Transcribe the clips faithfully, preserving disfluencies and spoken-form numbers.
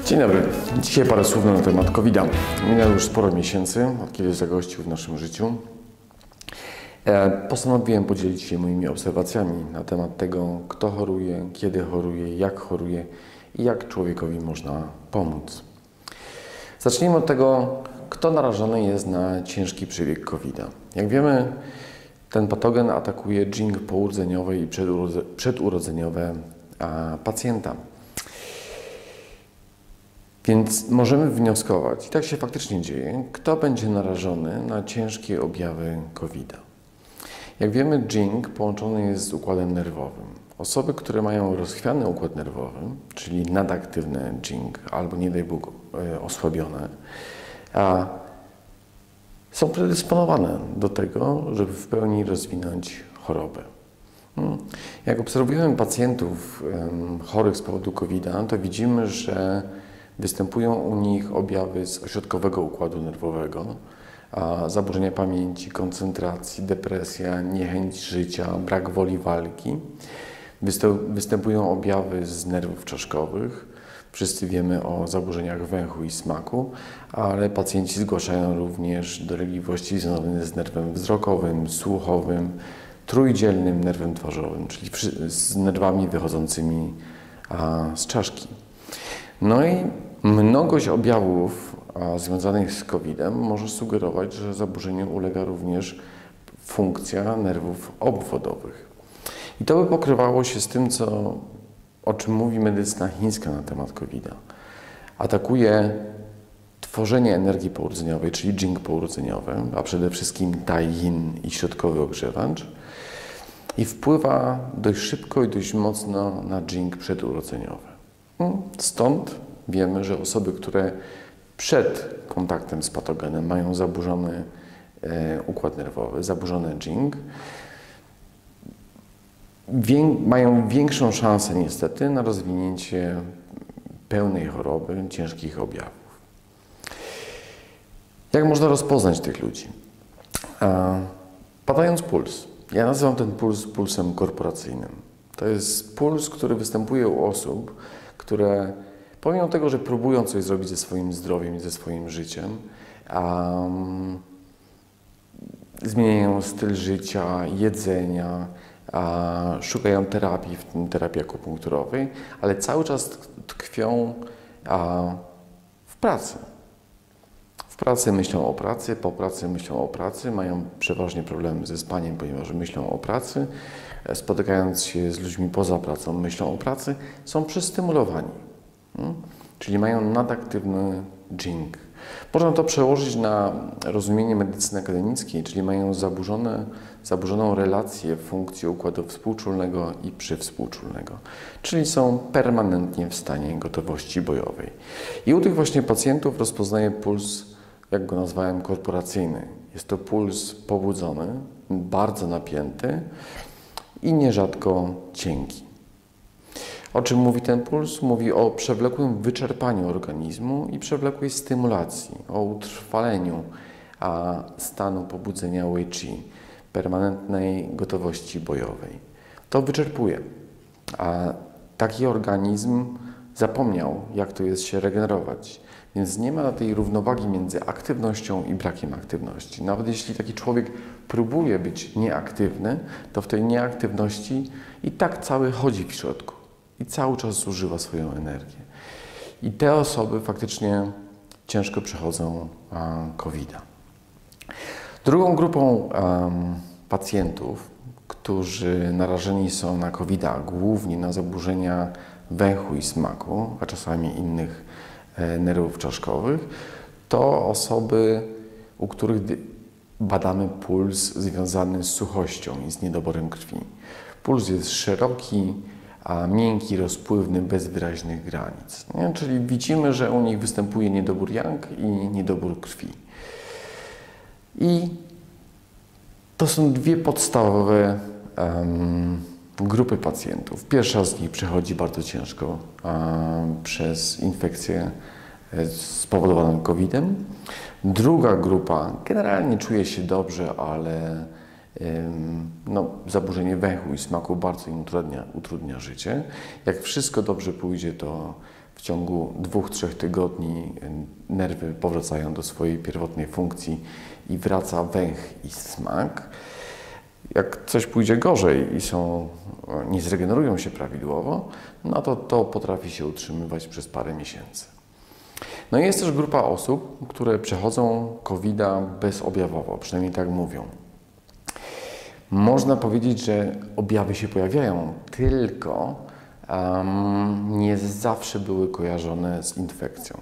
Dzień dobry. Dzisiaj parę słów na temat kowida. Minęło już sporo miesięcy, od kiedy zagościł w naszym życiu. Postanowiłem podzielić się moimi obserwacjami na temat tego, kto choruje, kiedy choruje, jak choruje i jak człowiekowi można pomóc. Zacznijmy od tego, kto narażony jest na ciężki przebieg kowida. Jak wiemy, ten patogen atakuje dżing pourdzeniowe i przedurodzeniowe pacjenta. Więc możemy wnioskować, i tak się faktycznie dzieje, kto będzie narażony na ciężkie objawy kowida. Jak wiemy, dżing połączony jest z układem nerwowym. Osoby, które mają rozchwiany układ nerwowy, czyli nadaktywne dżing, albo nie daj Bóg osłabione, a są predysponowane do tego, żeby w pełni rozwinąć chorobę. Jak obserwujemy pacjentów chorych z powodu kowida, to widzimy, że występują u nich objawy z ośrodkowego układu nerwowego, a zaburzenia pamięci, koncentracji, depresja, niechęć życia, brak woli walki. Występują objawy z nerwów czaszkowych. Wszyscy wiemy o zaburzeniach węchu i smaku, ale pacjenci zgłaszają również dolegliwości związane z nerwem wzrokowym, słuchowym, trójdzielnym nerwem twarzowym, czyli z nerwami wychodzącymi z czaszki. No i mnogość objawów a, związanych z kowidem może sugerować, że zaburzeniu ulega również funkcja nerwów obwodowych. I to by pokrywało się z tym, co, o czym mówi medycyna chińska na temat kowida. Atakuje tworzenie energii pourdzeniowej, czyli dżing pourdzeniowy, a przede wszystkim tai yin i środkowy ogrzewacz, i wpływa dość szybko i dość mocno na dżing przedurodzeniowy. Stąd wiemy, że osoby, które przed kontaktem z patogenem mają zaburzony e, układ nerwowy, zaburzony dżing, wię, mają większą szansę niestety na rozwinięcie pełnej choroby, ciężkich objawów. Jak można rozpoznać tych ludzi? E, badając puls. Ja nazywam ten puls pulsem korporacyjnym. To jest puls, który występuje u osób, które pomimo tego, że próbują coś zrobić ze swoim zdrowiem i ze swoim życiem, um, zmieniają styl życia, jedzenia, um, szukają terapii, w tym terapii akupunkturowej, ale cały czas tkwią um, w pracy. W pracy myślą o pracy, po pracy myślą o pracy, mają przeważnie problemy ze spaniem, ponieważ myślą o pracy, spotykając się z ludźmi poza pracą, myślą o pracy, są przestymulowani, hmm? czyli mają nadaktywny dżing. Można to przełożyć na rozumienie medycyny akademickiej, czyli mają zaburzone, zaburzoną relację funkcji układu współczulnego i przywspółczulnego, czyli są permanentnie w stanie gotowości bojowej. I u tych właśnie pacjentów rozpoznaje puls, jak go nazwałem, korporacyjny. Jest to puls pobudzony, bardzo napięty i nierzadko cienki. O czym mówi ten puls? Mówi o przewlekłym wyczerpaniu organizmu i przewlekłej stymulacji, o utrwaleniu a, stanu pobudzenia Wei Qi, permanentnej gotowości bojowej. To wyczerpuje, a taki organizm zapomniał, jak to jest się regenerować. Więc nie ma tej równowagi między aktywnością i brakiem aktywności. Nawet jeśli taki człowiek próbuje być nieaktywny, to w tej nieaktywności i tak cały chodzi w środku i cały czas zużywa swoją energię. I te osoby faktycznie ciężko przechodzą kowida. Drugą grupą um, pacjentów, którzy narażeni są na kowida, głównie na zaburzenia węchu i smaku, a czasami innych nerwów czaszkowych, to osoby, u których badamy puls związany z suchością i z niedoborem krwi. Puls jest szeroki, a miękki, rozpływny, bez wyraźnych granic. Nie? Czyli widzimy, że u nich występuje niedobór yang i niedobór krwi. I to są dwie podstawowe um, grupy pacjentów. Pierwsza z nich przechodzi bardzo ciężko um, przez infekcję spowodowaną kowidem. Druga grupa generalnie czuje się dobrze, ale no, zaburzenie węchu i smaku bardzo im utrudnia, utrudnia życie. Jak wszystko dobrze pójdzie, to W ciągu dwóch, trzech tygodni nerwy powracają do swojej pierwotnej funkcji i wraca węch i smak. Jak coś pójdzie gorzej i są, nie zregenerują się prawidłowo, no to to potrafi się utrzymywać przez parę miesięcy. No i jest też grupa osób, które przechodzą kowida bezobjawowo, przynajmniej tak mówią. Można powiedzieć, że objawy się pojawiają, tylko um, nie zawsze były kojarzone z infekcją.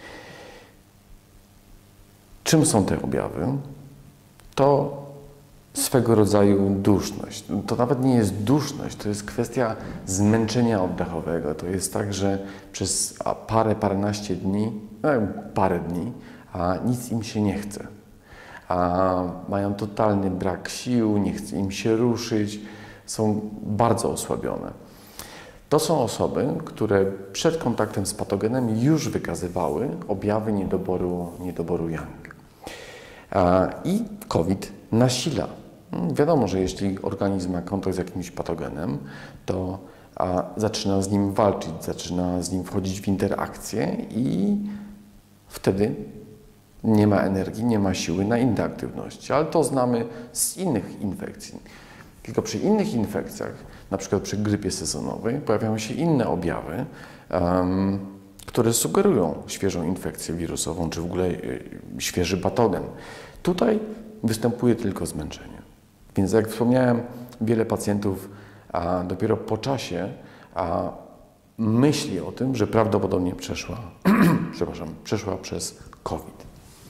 Czym są te objawy? To swego rodzaju duszność. To nawet nie jest duszność, to jest kwestia zmęczenia oddechowego. To jest tak, że przez parę, paręnaście dni, no, parę dni, a nic im się nie chce. A mają totalny brak sił, nie chce im się ruszyć, są bardzo osłabione. To są osoby, które przed kontaktem z patogenem już wykazywały objawy niedoboru, niedoboru yang. I COVID nasila. Wiadomo, że jeśli organizm ma kontakt z jakimś patogenem, to a, zaczyna z nim walczyć, zaczyna z nim wchodzić w interakcję i wtedy nie ma energii, nie ma siły na inne aktywności. Ale to znamy z innych infekcji. Tylko przy innych infekcjach, na przykład przy grypie sezonowej, pojawiają się inne objawy, um, które sugerują świeżą infekcję wirusową, czy w ogóle y, świeży patogen. Tutaj występuje tylko zmęczenie. Więc jak wspomniałem, wiele pacjentów a dopiero po czasie a myśli o tym, że prawdopodobnie przeszła, przepraszam, przeszła przez COVID.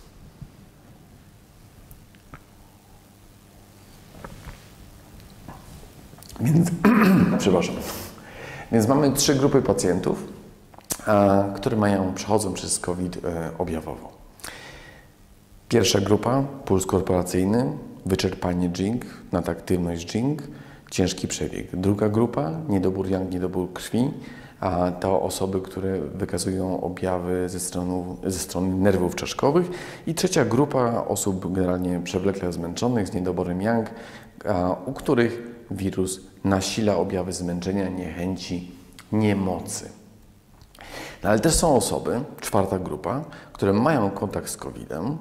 Więc, przepraszam. Więc mamy trzy grupy pacjentów, a, które mają, przechodzą przez COVID e, objawowo. Pierwsza grupa, puls korporacyjny, wyczerpanie dżing, nadaktywność dżing, ciężki przebieg. Druga grupa, niedobór yang, niedobór krwi, a to osoby, które wykazują objawy ze strony, ze strony nerwów czaszkowych. I trzecia grupa osób generalnie przewlekle zmęczonych z niedoborem yang, a, u których wirus nasila objawy zmęczenia, niechęci, niemocy. No, ale też są osoby, czwarta grupa, które mają kontakt z kowidem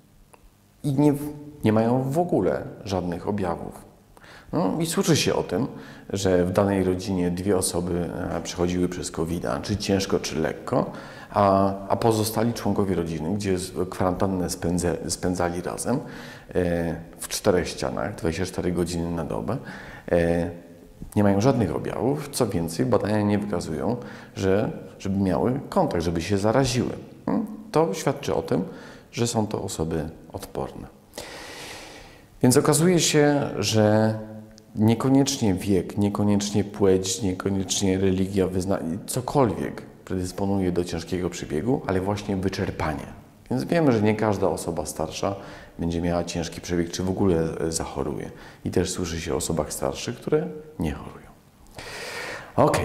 i nie, nie mają w ogóle żadnych objawów. No i słyszy się o tym, że w danej rodzinie dwie osoby przechodziły przez kowida, czy ciężko, czy lekko, a, a pozostali członkowie rodziny, gdzie kwarantannę spędza, spędzali razem e, w czterech ścianach, dwadzieścia cztery godziny na dobę, e, nie mają żadnych objawów. Co więcej, badania nie wykazują, że, żeby miały kontakt, żeby się zaraziły. To świadczy o tym, że są to osoby odporne. Więc okazuje się, że niekoniecznie wiek, niekoniecznie płeć, niekoniecznie religia, wyznanie, cokolwiek predysponuje do ciężkiego przebiegu, ale właśnie wyczerpanie. Więc wiemy, że nie każda osoba starsza będzie miała ciężki przebieg, czy w ogóle zachoruje. I też słyszy się o osobach starszych, które nie chorują. Ok.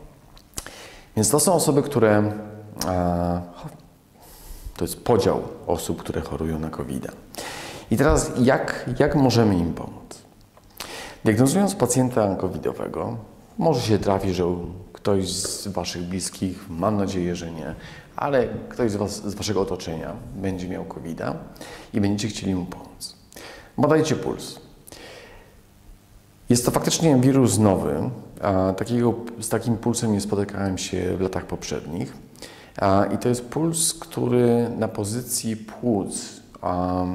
Więc to są osoby, które... A, to jest podział osób, które chorują na kowida. I teraz jak, jak możemy im pomóc? Diagnozując pacjenta covidowego, może się trafi, że ktoś z Waszych bliskich, mam nadzieję, że nie, ale ktoś z, was, z Waszego otoczenia będzie miał kowida i będziecie chcieli mu pomóc. Badajcie puls. Jest to faktycznie wirus nowy. A takiego, z takim pulsem nie spotykałem się w latach poprzednich. A, I to jest puls, który na pozycji płuc a,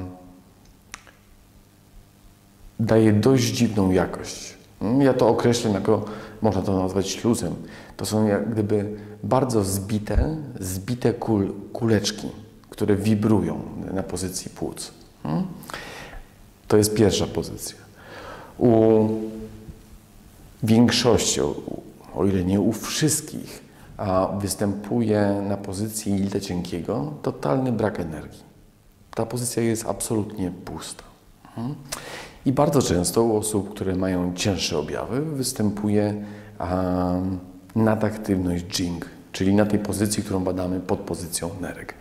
daje dość dziwną jakość. Ja to określę jako, można to nazwać śluzem. To są jak gdyby bardzo zbite, zbite kul, kuleczki, które wibrują na pozycji płuc. To jest pierwsza pozycja. U większości, o ile nie u wszystkich, a występuje na pozycji jelita cienkiego totalny brak energii. Ta pozycja jest absolutnie pusta. I bardzo często u osób, które mają cięższe objawy, występuje um, nadaktywność dżing, czyli na tej pozycji, którą badamy pod pozycją nerek.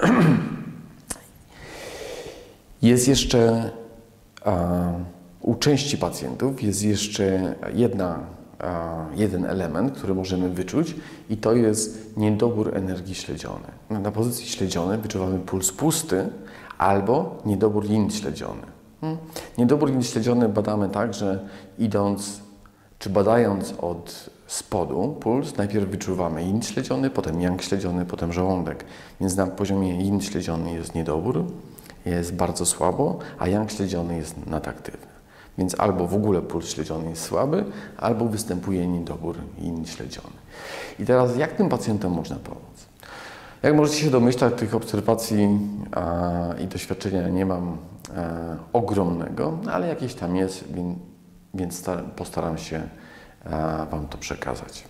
Jest jeszcze um, u części pacjentów jest jeszcze jedna jeden element, który możemy wyczuć i to jest niedobór energii śledziony. Na pozycji śledzionej wyczuwamy puls pusty albo niedobór yin śledziony. Hmm. Niedobór yin śledziony badamy tak, że idąc czy badając od spodu puls, najpierw wyczuwamy yin śledziony, potem yang śledziony, potem żołądek. Więc na poziomie yin śledziony jest niedobór, jest bardzo słabo, a yang śledziony jest nadaktywny. Więc albo w ogóle puls śledziony jest słaby, albo występuje niedobór yin śledziony. I teraz jak tym pacjentom można pomóc? Jak możecie się domyślać, tych obserwacji a, i doświadczenia nie mam a, ogromnego, ale jakieś tam jest, więc, więc staram, postaram się a, Wam to przekazać.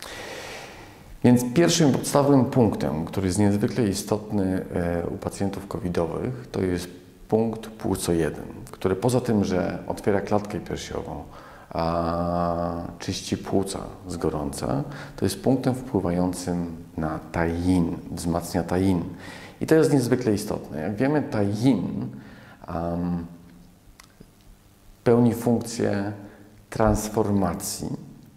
Więc pierwszym podstawowym punktem, który jest niezwykle istotny e, u pacjentów covidowych, to jest punkt płuco jeden, który poza tym, że otwiera klatkę piersiową, a czyści płuca z gorąca, to jest punktem wpływającym na tai-yin, wzmacnia tai-yin. I to jest niezwykle istotne. Jak wiemy, tai-yin um, pełni funkcję transformacji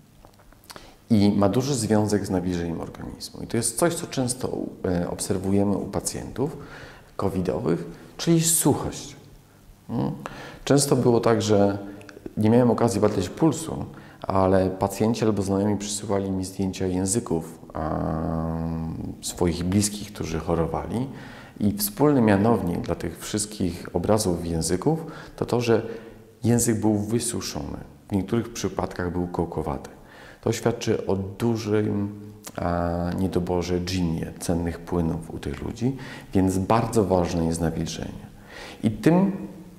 i ma duży związek z nawilżeniem organizmu. I to jest coś, co często e, obserwujemy u pacjentów covidowych, czyli suchość. Hmm? Często było tak, że nie miałem okazji badać pulsu, ale pacjenci albo znajomi przysyłali mi zdjęcia języków um, swoich bliskich, którzy chorowali. I wspólny mianownik dla tych wszystkich obrazów języków to to, że język był wysuszony. W niektórych przypadkach był kołkowaty. To świadczy o dużym a, niedoborze dżinie, cennych płynów u tych ludzi, więc bardzo ważne jest nawilżenie. I, tym,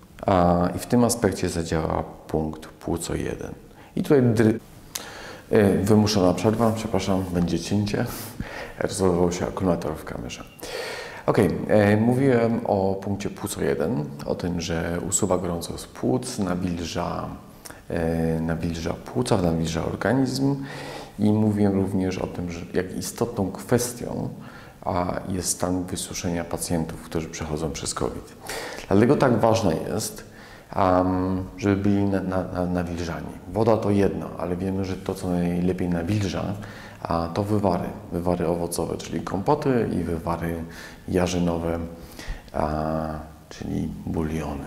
a, i w tym aspekcie zadziała punkt płuco jeden. I tutaj dry... y, wymuszona przerwa, przepraszam, będzie cięcie. Rozładował się akumulator w kamerze. Ok, e, mówiłem o punkcie płuco jeden, o tym, że usuwa gorąco z płuc, nawilża, e, nawilża płuca, nawilża organizm i mówiłem również o tym, że jak istotną kwestią a, jest stan wysuszenia pacjentów, którzy przechodzą przez COVID. Dlatego tak ważne jest, um, żeby byli na, na, na, nawilżani. Woda to jedno, ale wiemy, że to, co najlepiej nawilża, a to wywary, wywary owocowe, czyli kompoty i wywary jarzynowe, a, czyli buliony.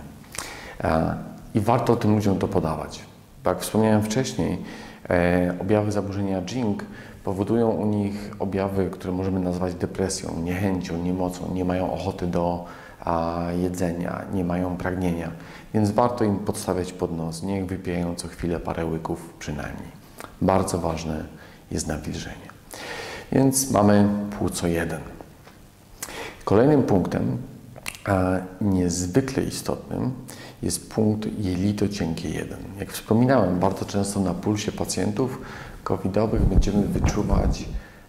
A, I warto tym ludziom to podawać. Bo jak wspomniałem wcześniej, e, objawy zaburzenia Jing powodują u nich objawy, które możemy nazwać depresją, niechęcią, niemocą, nie mają ochoty do a, jedzenia, nie mają pragnienia, więc warto im podstawiać pod nos, niech wypijają co chwilę parę łyków przynajmniej. Bardzo ważne jest nawilżenie. Więc mamy płuco jeden. Kolejnym punktem, a niezwykle istotnym, jest punkt jelito cienkie jeden. Jak wspominałem, bardzo często na pulsie pacjentów covidowych będziemy wyczuwać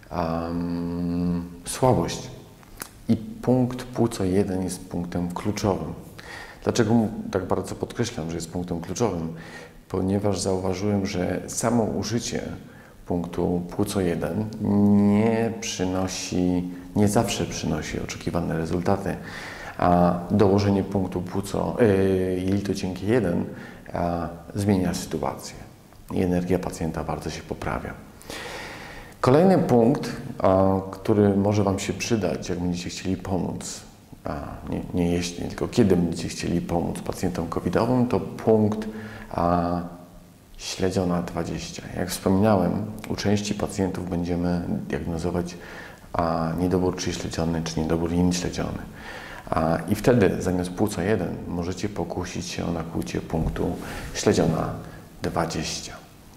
um, słabość. I punkt płuco jeden jest punktem kluczowym. Dlaczego tak bardzo podkreślam, że jest punktem kluczowym? Ponieważ zauważyłem, że samo użycie punktu płuco jeden nie przynosi, nie zawsze przynosi oczekiwane rezultaty, a dołożenie punktu płuco, yy, jelito cienkie jeden a, zmienia sytuację i energia pacjenta bardzo się poprawia. Kolejny punkt, a, który może Wam się przydać, jak będziecie chcieli pomóc, a, nie, nie jeśli, tylko kiedy będziecie chcieli pomóc pacjentom covidowym, to punkt a, śledziona dwadzieścia. Jak wspominałem, u części pacjentów będziemy diagnozować a, niedobór czy śledziony, czy niedobór yin śledziony. A, I wtedy zamiast płuco jeden możecie pokusić się o nakłucie punktu śledziona dwadzieścia.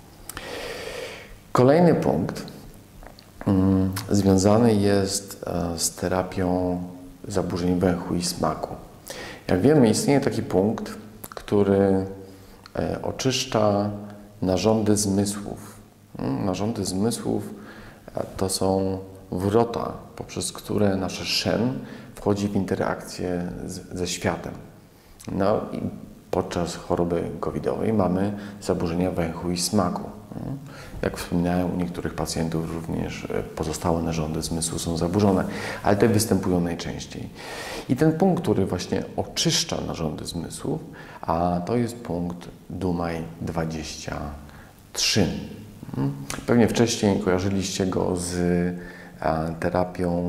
Kolejny punkt mm, związany jest e, z terapią zaburzeń węchu i smaku. Jak wiemy, istnieje taki punkt, który e, oczyszcza narządy zmysłów. Mm, narządy zmysłów e, to są wrota, poprzez które nasze szen wchodzi w interakcję z, ze światem. No i podczas choroby covidowej mamy zaburzenia węchu i smaku. Jak wspominałem, u niektórych pacjentów również pozostałe narządy zmysłu są zaburzone, ale te występują najczęściej. I ten punkt, który właśnie oczyszcza narządy zmysłów, a to jest punkt Dumaj dwadzieścia trzy. Pewnie wcześniej kojarzyliście go z terapią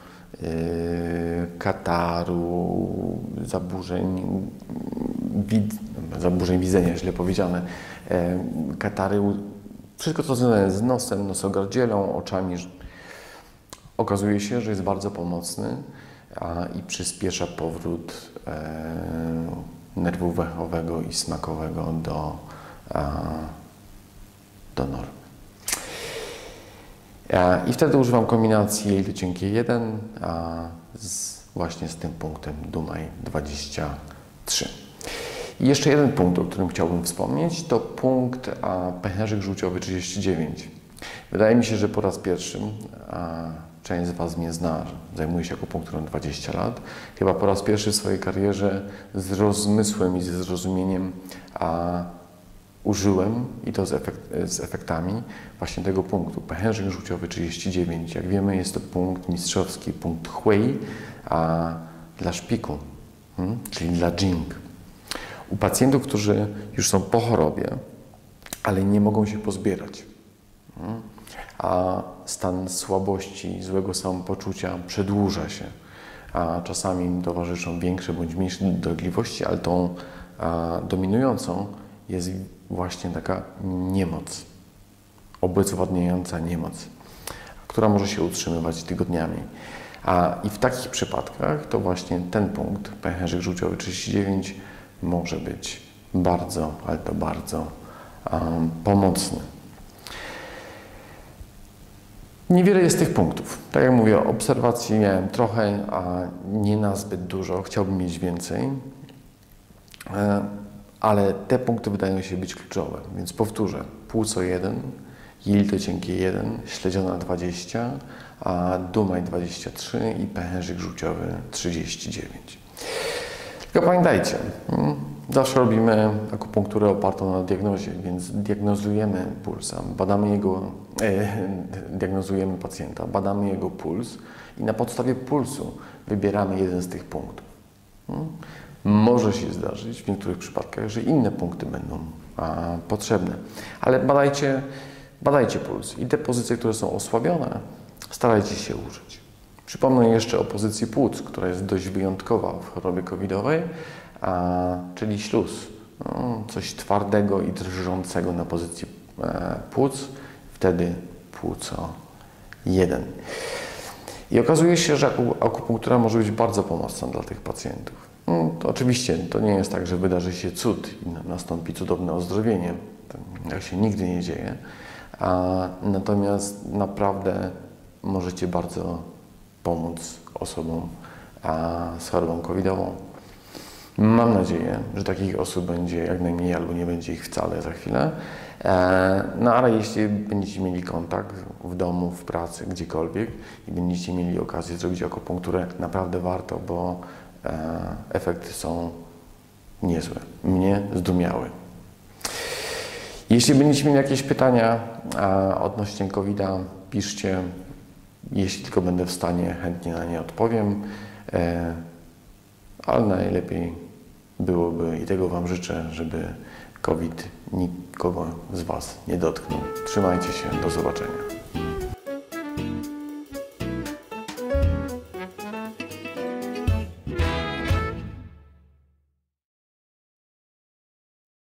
kataru, zaburzeń, wid zaburzeń widzenia, źle powiedziane, katary, wszystko co związane z nosem, nosogardzielą, oczami. Okazuje się, że jest bardzo pomocny i przyspiesza powrót nerwu węchowego i smakowego do, do normy. I wtedy używam kombinacji jelito cienkie jeden z, właśnie z tym punktem Dumaj dwadzieścia trzy. I jeszcze jeden punkt, o którym chciałbym wspomnieć, to punkt a, pęcherzyk żółciowy trzydzieści dziewięć. Wydaje mi się, że po raz pierwszy, a, część z Was mnie zna, zajmuję się akupunkturą dwadzieścia lat, chyba po raz pierwszy w swojej karierze z rozmysłem i ze zrozumieniem a, użyłem, i to z, efekt, z efektami, właśnie tego punktu. Pęcherzyk żółciowy trzydzieści dziewięć. Jak wiemy, jest to punkt mistrzowski, punkt Hui, a dla szpiku, hmm? czyli dla Jing. U pacjentów, którzy już są po chorobie, ale nie mogą się pozbierać, hmm? a stan słabości, złego samopoczucia przedłuża się, a czasami im towarzyszą większe bądź mniejsze dolegliwości, ale tą a, dominującą jest właśnie taka niemoc, obezwładniająca niemoc, która może się utrzymywać tygodniami. A i w takich przypadkach to właśnie ten punkt, pęcherzyk żółciowy trzydzieści dziewięć, może być bardzo, ale to bardzo um, pomocny. Niewiele jest tych punktów. Tak jak mówię, obserwacji miałem trochę, a nie nazbyt dużo. Chciałbym mieć więcej. E, ale te punkty wydają się być kluczowe, więc powtórzę. Płuco jeden, jelito cienkie jeden, śledziona dwadzieścia, a Dumaj dwadzieścia trzy i pęcherzyk żółciowy trzydzieści dziewięć. Tylko pamiętajcie, zawsze robimy akupunkturę opartą na diagnozie, więc diagnozujemy pulsa, badamy jego, e, diagnozujemy pacjenta, badamy jego puls i na podstawie pulsu wybieramy jeden z tych punktów. Może się zdarzyć w niektórych przypadkach, że inne punkty będą a, potrzebne, ale badajcie, badajcie puls i te pozycje, które są osłabione, starajcie się użyć. Przypomnę jeszcze o pozycji płuc, która jest dość wyjątkowa w chorobie covidowej, a, czyli śluz. No, coś twardego i drżącego na pozycji e, płuc, wtedy płuco jeden. I okazuje się, że akupunktura może być bardzo pomocna dla tych pacjentów. No, to oczywiście to nie jest tak, że wydarzy się cud i nastąpi cudowne ozdrowienie. Tak się nigdy nie dzieje. A, natomiast naprawdę możecie bardzo pomóc osobom a, z chorobą covidową. Mam nadzieję, że takich osób będzie jak najmniej albo nie będzie ich wcale za chwilę. E, no ale jeśli będziecie mieli kontakt w domu, w pracy, gdziekolwiek i będziecie mieli okazję zrobić akupunkturę, naprawdę warto, bo e, efekty są niezłe. Mnie zdumiały. Jeśli będziecie mieli jakieś pytania a, odnośnie kowida, piszcie. Jeśli tylko będę w stanie, chętnie na nie odpowiem. E, ale najlepiej byłoby, i tego Wam życzę, żeby COVID nikogo z Was nie dotknął. Trzymajcie się, do zobaczenia.